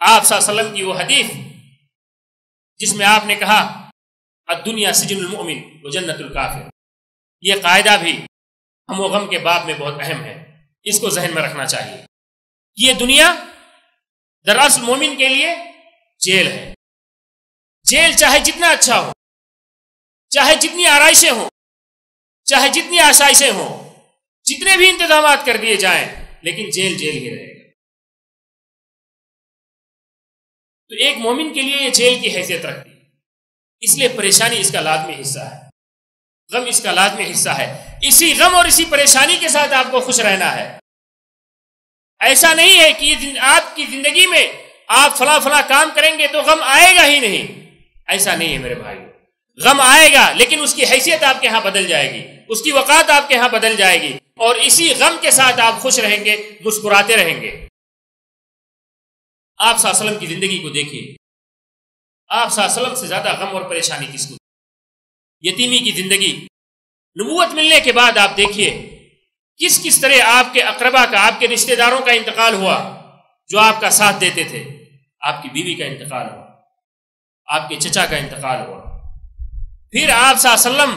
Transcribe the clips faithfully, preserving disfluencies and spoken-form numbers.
آپ صلی اللہ علیہ وسلم کی وہ حدیث جس میں آپ نے کہا الدنیا سجن المؤمن و جنت الکافر، یہ قاعدہ بھی ہم و غم کے باب میں بہت اہم ہے، اس کو ذہن میں رکھنا چاہیے۔ یہ دنیا دراصل مومن کے لیے جیل ہے۔ جیل چاہے جتنا اچھا ہو، چاہے جتنی آرائشیں ہوں، چاہے جتنی آسائشیں ہوں، جتنے بھی انتظامات کر دیے جائیں، لیکن جیل جیل ہی رہے گا۔ تو ایک مومن کے لیے یہ جیل کی حیثیت رکھتی ہے، اس لیے پریشانی اس کا لازمی حصہ ہے، غم اس کا لازمی حصہ ہے۔ اسی غم اور اسی پریشانی کے ساتھ آپ کو خوش رہنا ہے۔ ایسا نہیں ہے کہ یہ آپ کی زندگی میں آپ فلاں فلاں کام کریں گے تو غم آئے گا ہی نہیں، ایسا نہیں ہے میرے بھائی۔ غم آئے گا لیکن اس کی حیثیت آپ کے ہاں بدل جائے گی، اس کی وقات آپ کے ہاں بدل جائے گی، اور اسی غم کے ساتھ آپ خوش رہیں گے، مسکراتے رہیں گے۔ آپ صلی اللہ علیہ وسلم کی زندگی کو دیکھیے، آپ صلی اللہ علیہ وسلم سے زیادہ غم اور پریشانی کس کو؟ یتیمی کی زندگی، نبوت ملنے کے بعد آپ دیکھیے کس کس طرح آپ کے اقربا کا، آپ کے رشتہ داروں کا انتقال ہوا جو آپ کا ساتھ دیتے تھے۔ آپ کی بیوی کا انتقال ہوا، آپ کے چچا کا انتقال ہوا، پھر آپ صلی اللہ علیہ وسلم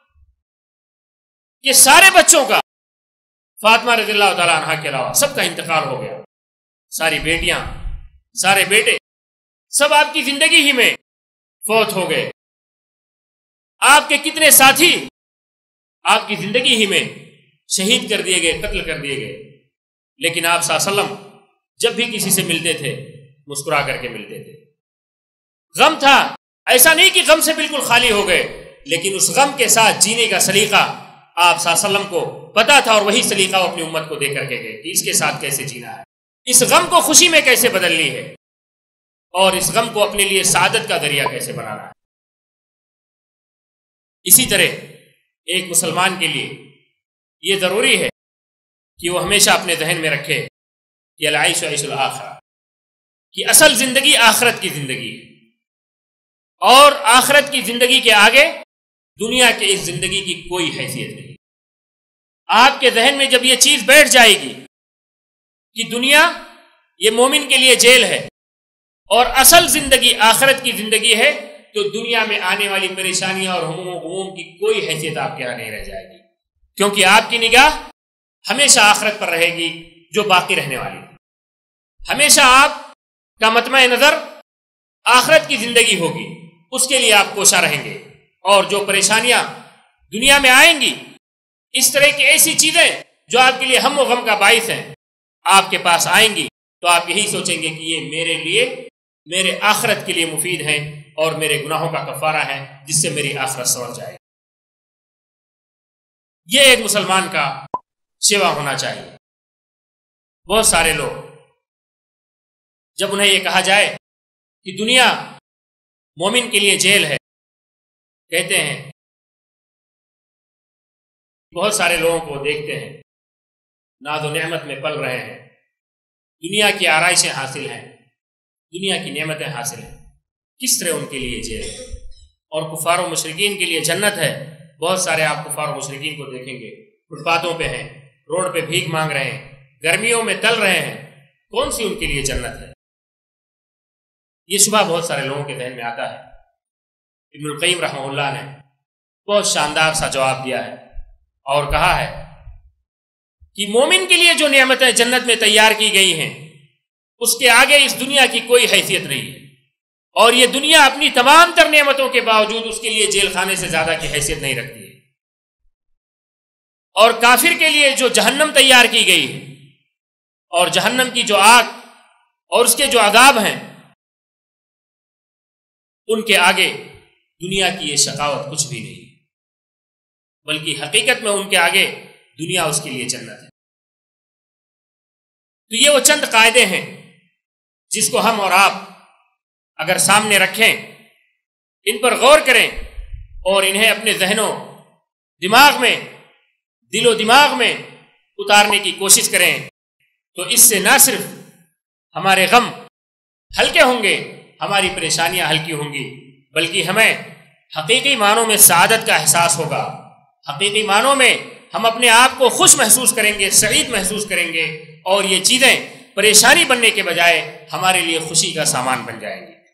کے سارے بچوں کا، فاطمہ رضی اللہ تعالیٰ عنہ کے علاوہ سب کا انتقال ہو گیا، ساری بیٹیاں، سارے بیٹے، سب آپ کی زندگی ہی میں فوت ہو گئے۔ آپ کے کتنے ساتھی آپ کی زندگی ہی میں شہید کر دیے گئے، قتل کر دیے گئے، لیکن آپ صلی اللہ علیہ وسلم جب بھی کسی سے ملتے تھے مسکرا کر کے ملتے تھے۔ غم تھا، ایسا نہیں کہ غم سے بالکل خالی ہو گئے، لیکن اس غم کے ساتھ جینے کا سلیقہ آپ صلی اللہ علیہ وسلم کو پتا تھا، اور وہی سلیقہ وہ اپنی امت کو دے کر کے گئے کہ اس کے ساتھ کیسے جینا ہے، اس غم کو خوشی میں کیسے بدلنی ہے، اور اس غم کو اپنے لیے سعادت کا ذریعہ کیسے بنانا ہے۔ اسی طرح ایک مسلمان کے لیے یہ ضروری ہے کہ وہ ہمیشہ اپنے ذہن میں رکھے کہ العیش عیش الآخرہ، کہ اصل زندگی آخرت کی زندگی ہے، اور آخرت کی زندگی کے آگے دنیا کے اس زندگی کی کوئی حیثیت نہیں۔ آپ کے ذہن میں جب یہ چیز بیٹھ جائے گی کہ دنیا یہ مومن کے لیے جیل ہے اور اصل زندگی آخرت کی زندگی ہے، تو دنیا میں آنے والی پریشانیاں اور ہموم و غموم کی کوئی حیثیت آپ کے یہاں نہیں رہ جائے گی، کیونکہ آپ کی نگاہ ہمیشہ آخرت پر رہے گی جو باقی رہنے والی ہے۔ ہمیشہ آپ کا مطمع نظر آخرت کی زندگی ہوگی، اس کے لیے آپ کوشاں رہیں گے، اور جو پریشانیاں دنیا میں آئیں گی، اس طرح کی ایسی چیزیں جو آپ کے لیے ہم و غم کا باعث ہیں، آپ کے پاس آئیں گی، تو آپ یہی سوچیں گے کہ یہ میرے لیے، میرے آخرت کے لیے مفید ہیں، اور میرے گناہوں کا کفارہ ہے جس سے میری آخرت سنور جائے گی۔ یہ ایک مسلمان کا شیوا ہونا چاہیے۔ بہت سارے لوگ جب انہیں یہ کہا جائے کہ دنیا مومن کے لیے جیل ہے، کہتے ہیں، بہت سارے لوگوں کو دیکھتے ہیں ناز و نعمت میں پل رہے ہیں، دنیا کی آرائشیں حاصل ہیں، دنیا کی نعمتیں حاصل ہیں، کس طرح ان کے لیے جیل ہے، اور کفار و مشرکین کے لیے جنت ہے۔ بہت سارے آپ کفار و مشرکین کو دیکھیں گے، فٹ پاتھوں پہ ہیں، روڈ پہ بھیک مانگ رہے ہیں، گرمیوں میں تل رہے ہیں، کون سی ان کے لیے جنت ہے؟ یہ شبہ بہت سارے لوگوں کے ذہن میں آتا ہے۔ ابن القیم رحمہ اللہ نے بہت شاندار سا جواب دیا ہے، اور کہا ہے کہ مومن کے لیے جو نعمتیں جنت میں تیار کی گئی ہیں، اس کے آگے اس دنیا کی کوئی حیثیت نہیں ہے، اور یہ دنیا اپنی تمام تر نعمتوں کے باوجود اس کے لیے جیل خانے سے زیادہ کی حیثیت نہیں رکھتی ہے۔ اور کافر کے لیے جو جہنم تیار کی گئی ہے، اور جہنم کی جو آگ اور اس کے جو عذاب ہیں، ان کے آگے دنیا کی یہ شقاوت کچھ بھی نہیں ہے، بلکہ حقیقت میں ان کے آگے دنیا اس کے لیے جنت ہے۔ تو یہ وہ چند قاعدے ہیں جس کو ہم اور آپ اگر سامنے رکھیں، ان پر غور کریں، اور انہیں اپنے ذہنوں دماغ میں، دل و دماغ میں اتارنے کی کوشش کریں، تو اس سے نہ صرف ہمارے غم ہلکے ہوں گے، ہماری پریشانیاں ہلکی ہوں گی، بلکہ ہمیں حقیقی معنوں میں سعادت کا احساس ہوگا، حقیقی معنوں میں ہم اپنے آپ کو خوش محسوس کریں گے، سعید محسوس کریں گے، اور یہ چیزیں پریشانی بننے کے بجائے ہمارے لیے خوشی کا سامان بن جائیں گے۔